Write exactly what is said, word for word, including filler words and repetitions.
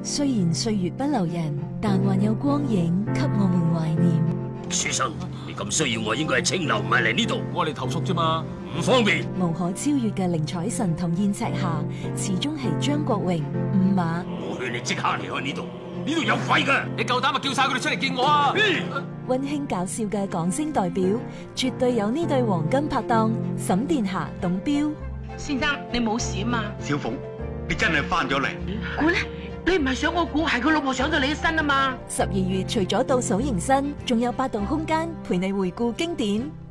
雖然歲月不留人，但還有光影給我們懷念。 書生，你咁需要我，應該係清流，唔係嚟呢度。 我嚟投宿啫嘛， 唔方便。 無可超越嘅寧采臣同燕赤霞，始終係張國榮、五馬。 我勸你即刻離開呢度，呢度有鬼㗎！ 你夠膽咪叫晒佢哋出嚟見我啊！ 溫馨搞笑嘅港星代表，絕對有呢對黃金拍檔沈殿霞、董彪。 先生，你冇事啊嘛？ 小鳳，你真係翻咗嚟？ 估咧，你唔係想我估，係佢老婆上到你嘅身啊嘛？ 十二月除咗倒數迎新，仲有八度空間陪你回顧經典。